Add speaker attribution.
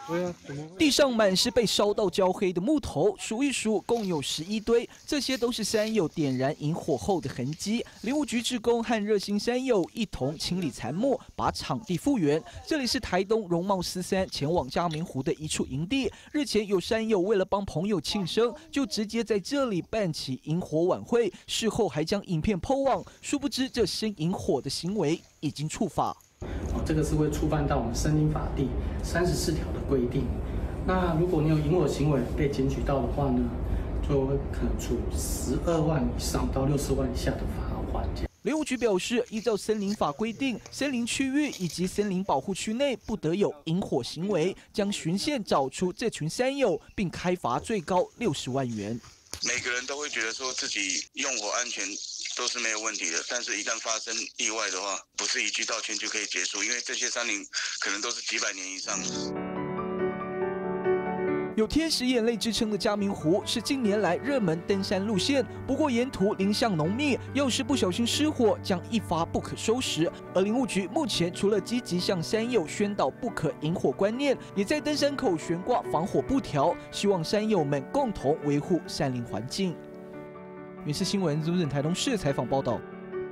Speaker 1: 对啊，怎么？
Speaker 2: 地上满是被烧到焦黑的木头，数一数，共有11堆，这些都是山友点燃引火后的痕迹。林务局志工和热心山友一同清理残木，把场地复原。这里是台东容貌斯山前往嘉明湖的一处营地。日前有山友为了帮朋友庆生，就直接在这里办起引火晚会，事后还将影片 PO 网。殊不知，这生引火的行为已经触法。
Speaker 3: 这个是会触犯到我们森林法第34条的规定。那如果你有引火行为被检举到的话呢，就会可能处12万以上到60万以下的罚款。
Speaker 2: 林务局表示，依照森林法规定，森林区域以及森林保护区内不得有引火行为，将循线找出这群山友，并开罚最高60万元。
Speaker 4: 每个人都会觉得说自己用火安全都是没有问题的，但是一旦发生意外的话，不是一句道歉就可以结束，因为这些山林可能都是几百年以上。
Speaker 2: 有天使眼泪之称的嘉明湖是近年来热门登山路线，不过沿途林相浓密，要是不小心失火，将一发不可收拾。而林务局目前除了积极向山友宣导不可引火观念，也在登山口悬挂防火布条，希望山友们共同维护山林环境。原视新闻，台东市采访报道。